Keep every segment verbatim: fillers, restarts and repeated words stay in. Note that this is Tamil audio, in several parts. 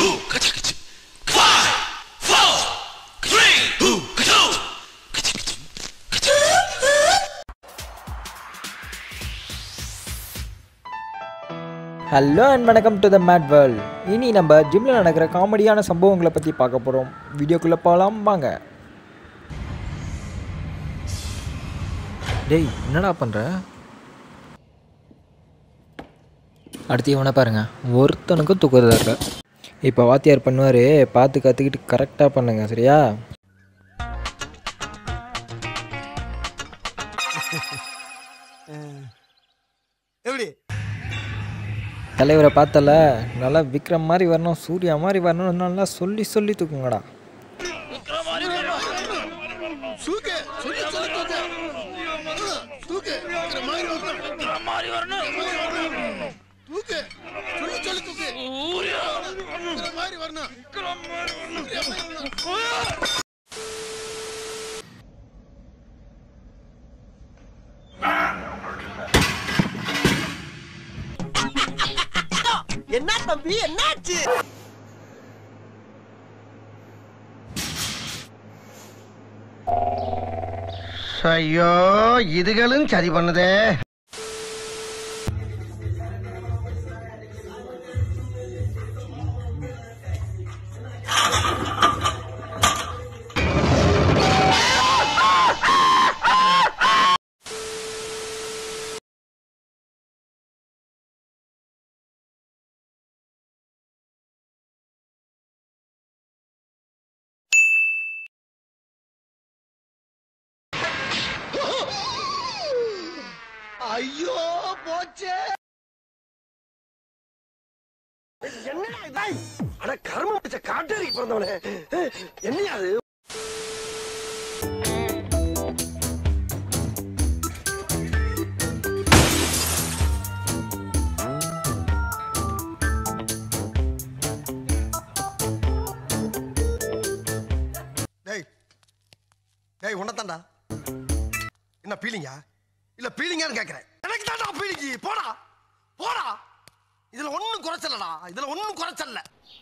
ஹலோ அண்ட் வணக்கம் டு த மேட் வேர்ல்ட். இனி நம்ம ஜிம்மில் நடக்கிற காமெடியான சம்பவங்களை பற்றி பார்க்க போகிறோம். வீடியோக்குள்ளே போகலாம் வாங்க. டேய் என்னடா பண்ணுற? அடுத்து இவனை பாருங்க, ஒருத்தனுக்கும் தூக்குறதா இல்லை. இப்போ வாத்தியார் பண்ணுவார், பார்த்து கற்றுக்கிட்டு கரெக்டாக பண்ணுங்க சரியா? எப்படி தலைவரை பார்த்தல, நல்லா விக்ரம் மாதிரி வரணும், சூர்யா மாதிரி வரணும், நல்லா சொல்லி சொல்லி தூக்குங்கடா. என்ன தம்பி என்னாச்சு? ஐயோ இதுகளும் சரி பண்ணுதே. ஐயோ போச்சே. என்னடா இது? அட கர்மம் பிடிச்ச காட்டேரி பிறந்தவனே, என்னையா அது? டேய் டேய் உன்னதான்டா. என்ன பீலிங்கா இல்ல பீலிங்கான்னு கேக்குறேன். எனக்கு தான்டா பீலிங்கி. போடா போடா, இதுல ஒண்ணும் குறைச்சலடா, இதுல ஒண்ணும் குறைச்சல்ல.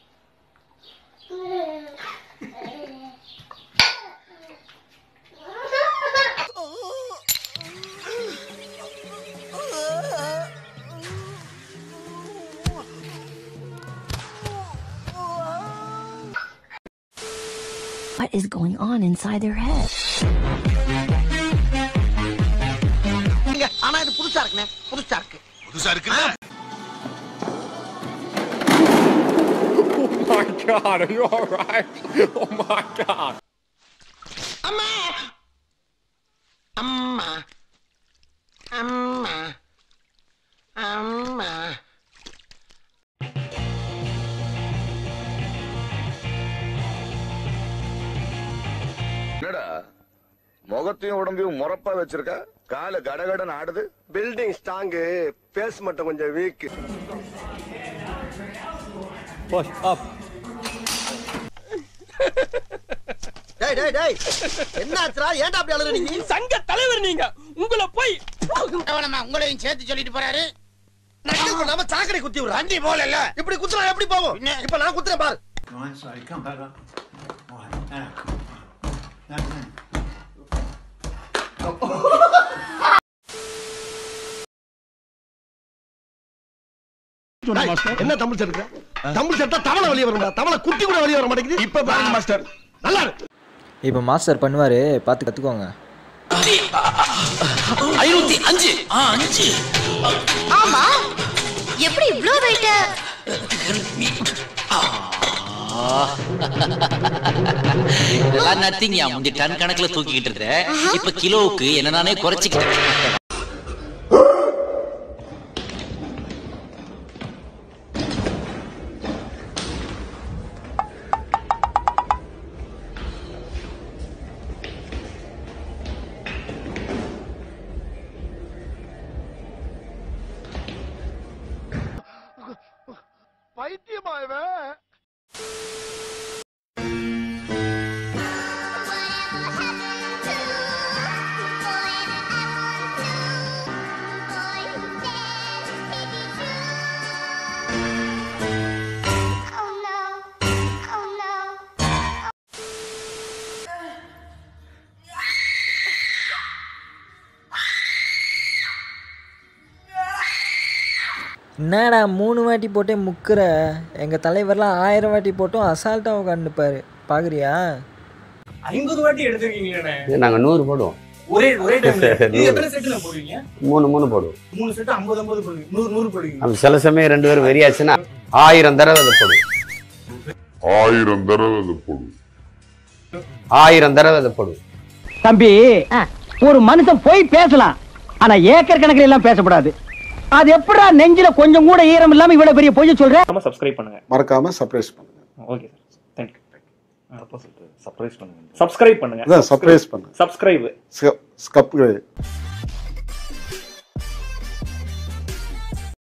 What is going on inside their head? ஆனா இது புதுசா இருக்குனே, புதுசா இருக்கு புதுசா இருக்கு. Oh my God, are you all right? Oh my God. அம்மா அம்மா அம்மா அம்மா. என்னடா முகத்தையும் உடம்பையும் முறப்பா வச்சிருக்க? கால கடகடன் ஆடுது. பில்டிங் ஸ்ட்ராங்கு, பேஸ் மட்டும் கொஞ்சம் வீக். Push up. டேய் டேய் டேய் என்னாச்சுடா? ஏன்டா அப்படி அழுற? நீங்க சங்க தலைவர், நீங்க உங்களை போய் அவனமா உங்களையும் சேர்த்து சொல்லிட்டு போறாரு. நக்கல் பண்ணாம சாக்கடை குத்தி விடுற. வண்டி போகல. இப்படி குத்துறா எப்படி போகும்? இப்ப நான் குத்துறேன் பாரு. என்ன தமிழ் சேர்க்க? தமிழ் சேர்த்தா தவளை வெளியே வரும்டா. தவளை குட்டி கூட வெளியே வர மாட்டேங்குது. இப்ப பாருங்க மாஸ்டர், நல்லா இருக்கு. இப்போ மாஸ்டர் பண்ணுவார், பார்த்து கற்றுக்கோங்க. ஐநூத்தி அஞ்சு அஞ்சு. ஆமா, எப்படி இவ்ளோ வெயிட்? இதெல்லாம் நத்திங். முந்தி டன் கணக்குல தூக்கிக்கிட்டு இருந்தேன், இப்ப கிலோவுக்கு என்ன நானே குறைச்சிக்கிட்டேன். பைத்தியமாயவே. என்னடா மூணு வாட்டி போட்டே முக்குற. எங்கள் தலைவர்லாம் ஆயிரம் வாட்டி போட்டும் அசால்ட்டாக உட்காந்துப்பாரு. பார்க்குறியா? ஐம்பது வாட்டி எடுத்துருக்கீங்களே. நாங்கள் நூறு போடுவோம். ஒரே ஒரே டைம்ல எத்தனை செட்ல போடுவீங்க? மூணு மூணு போடுவோம். மூணு செட் ஐம்பது ஐம்பது போடுவீங்க. நூறு நூறு போடுவீங்க. நம்ம சில சமயம் ரெண்டு பேரும் வெறியாச்சுன்னா ஆயிரம் தடவை அதை போடுவோம். ஆயிரம் தடவை அதை போடுவோம். ஆயிரம் தடவை அதை போடுவோம். தம்பி, ஒரு மனுஷன் போய் பேசலாம், ஆனா ஏக்கர் கணக்கில் எல்லாம் பேசக்கூடாது. அது எப்படா நெஞ்சில கொஞ்சம் கூட ஈரம் இல்லாம இவ்வளவு பெரிய பொய்ய சொல்ற? சப்ஸ்கிரைப் பண்ணுங்க. மறக்காம சர்ப்ரைஸ் பண்ணுங்க. Okay sir. Thank you. அப்போ சப்ஸ்கிரைப் பண்ணுங்க. சப்ஸ்கிரைப் பண்ணுங்க. அதான் சர்ப்ரைஸ் பண்ணுங்க. சப்ஸ்கிரைப். ஸ்கப்